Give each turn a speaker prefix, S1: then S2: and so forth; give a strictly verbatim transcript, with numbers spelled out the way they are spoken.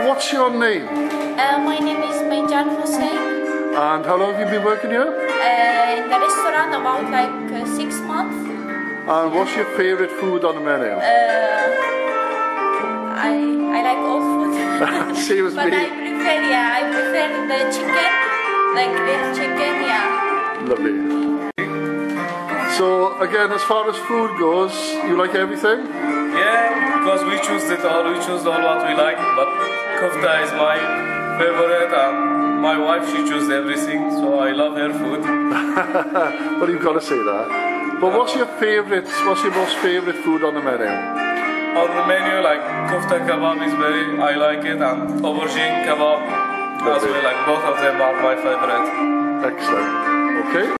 S1: what's your name?
S2: Uh, my name is Mayjan Hussein.
S1: And how long have you been working here?
S2: Uh, in the restaurant about like uh, six months.
S1: And what's your favourite food on the menu?
S2: Uh, I I like all food.
S1: Same as
S2: but
S1: me.
S2: I prefer yeah I prefer the chicken, like grilled chicken, yeah.
S1: Lovely. So again, as far as food goes, you like everything?
S3: Yeah, because we choose it all. We choose all what we like. But kofta is my favorite, and my wife she chooses everything. So I love her food.
S1: Well, you've got to say that. But what's your favourite? What's your most favourite food on the menu?
S3: On the menu, like kofta kebab is very, I like it, and aubergine kebab as well. Like both of them are my favorite.
S1: Excellent. Okay.